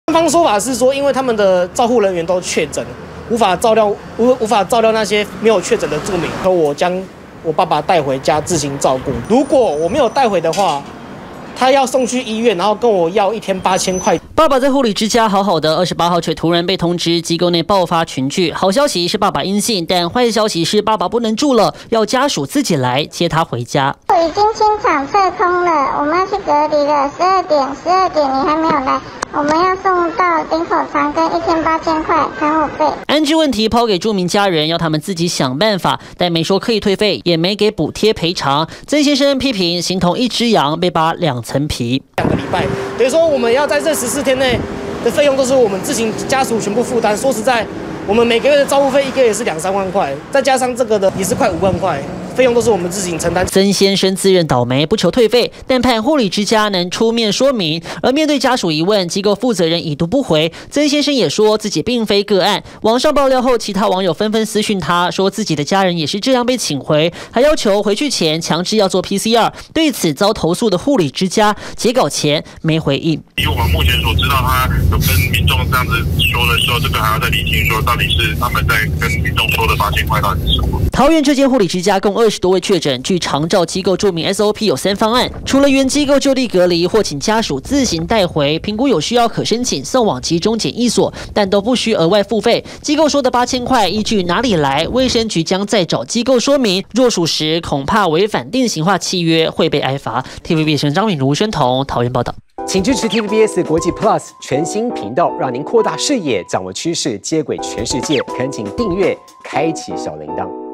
官方说法是说，因为他们的照护人员都确诊，无法照料那些没有确诊的住民，说我将我爸爸带回家自行照顾。如果我没有带回的话，他要送去医院，然后跟我要1天8000块。 爸爸在护理之家好好的，28号却突然被通知机构内爆发群聚。好消息是爸爸阴性，但坏消息是爸爸不能住了，要家属自己来接他回家。 我已经清场撤空了，我们要去隔离了。12点你还没有来，我们要送到林口长庚1天8000块看护费。 安置问题抛给住民家人，要他们自己想办法，但没说可以退费，也没给补贴赔偿。曾先生批评形同一只羊被扒2层皮。 2个礼拜，等于说我们要在这14天内的费用都是我们自行家属全部负担。说实在，我们每个月的照护费1个月也是2-3万块，再加上这个的也是快5万块。费用都是我们自行承担。 曾先生自认倒霉，不求退费，但盼护理之家能出面说明。而面对家属疑问，机构负责人已读不回。曾先生也说自己并非个案。网上爆料后，其他网友纷纷私讯他，说自己的家人也是这样被请回，还要求回去前强制要做 PCR。对此遭投诉的护理之家截稿前没回应。 以我们目前所知道，他有跟民众这样子说的时候，这个还要再厘清说到底是他们在跟民众说的8000块到底是什么。 桃园这间护理之家共20多位确诊，据长照机构注明 SOP 有3方案，除了原机构就地隔离或请家属自行带回，评估有需要可申请送往集中检疫所，但都不需额外付费。机构说的8000块依据哪里来？卫生局将再找机构说明，若属实，恐怕违反定型化契约会被挨罚。TVBS 张敏如、宣彤桃园报道。 请支持 TVBS 国际 Plus 全新频道，让您扩大视野，掌握趋势，接轨全世界。恳请订阅，开启小铃铛。